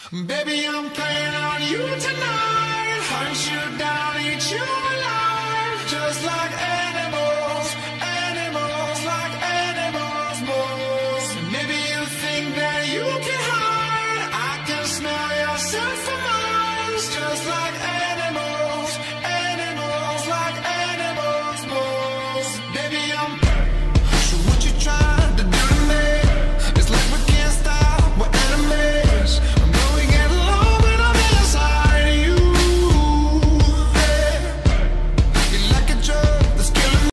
Baby, I'm playing on you tonight. Hunt you down, eat you alive, just like